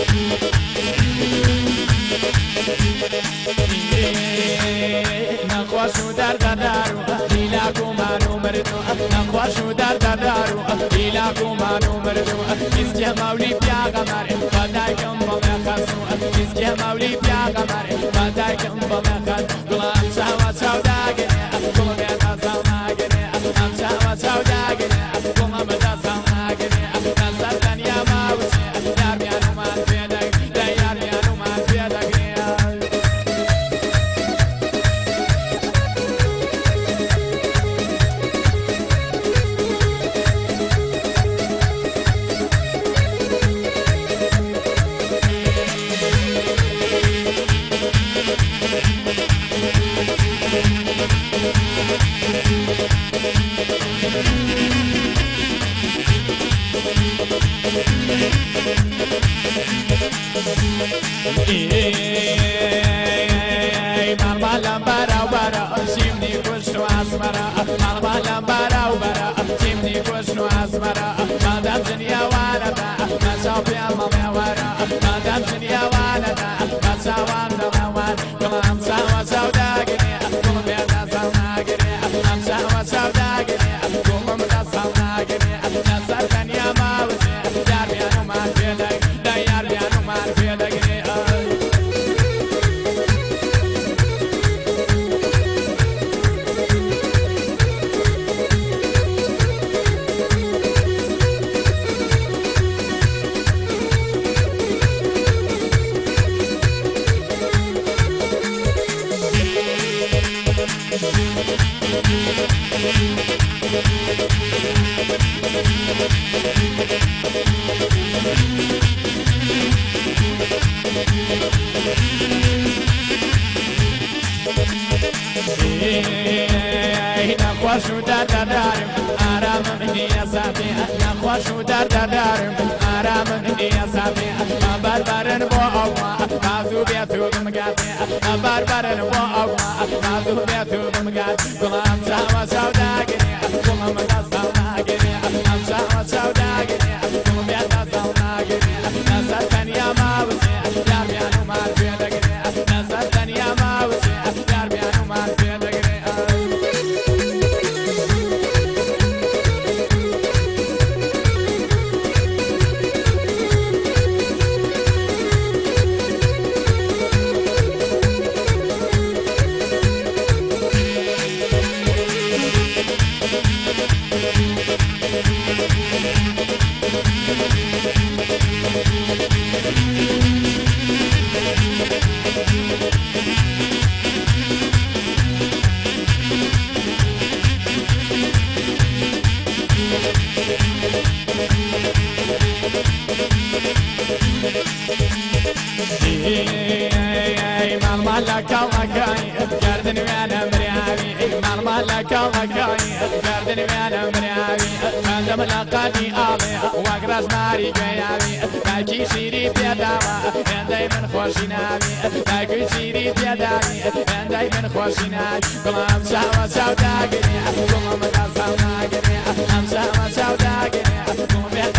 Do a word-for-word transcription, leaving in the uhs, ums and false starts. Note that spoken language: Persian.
نخواشو در دارو ایلاکو منو مردو نخواشو در دارو ایلاکو منو مردو اسکی مولی بیا قمر بدایکم با مخسو اسکی مولی بیا قمر بدایکم با مخس گلام شاو سوداگنه گلام بیا سوداگنه ام شاو سوداگنه گلام بیا سوداگنه نظر دنیا ماوسه یار میانو من پیدا یار میانو من پیدا مرمالم برا برا شیمنی کشنو اسمرا مرمالم برا برا شیمنی کشنو اسمرا مادام دنیا واردا نشافیا ماورا مادام دنیا واردا نشاوان دوان کلام سوا سوداگنی کلام بیا سوداگنی ام سوا سوداگنی کلام بیا سوداگنی نصر دنیا ماوزه یار میانو من پیدا یار میانو من پیدا نخواشو در دارم آرام نیا سامی نخواشو در دارم آرام نیا سامی نبار برن با آوا نازو بیاتو بمگاتی نبار برن با آوا نازو بیاتو بمگاتی گلام سوا سوداگنی گلام بیا سوداگنی ام سوا سوداگنی گلام بیا سوداگنی نصر دنیا ماوزه یار میانو من پیداگنی نصر دنیا ماوزه یار میانو من پیداگنی مالك وكاي قردني وانا مريابي مالك وكاي قردني وانا مريابي هذا ملاقاتي آمي واقراس ناري قيابي تاكي سيري بيداما دايما خوشي نامي تاكي سيري بيدامي دايما خوشي نامي قلام سوا سوداقني قلام دا سوداقني ام سوا سوداقني قلام